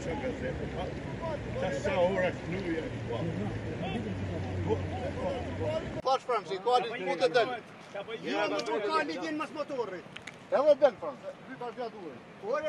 Tässä on uudet nuja. Плаш Франции, клади, куда дали? Я не руками, він масмотори. Давай бен Франция, ты так я думаю.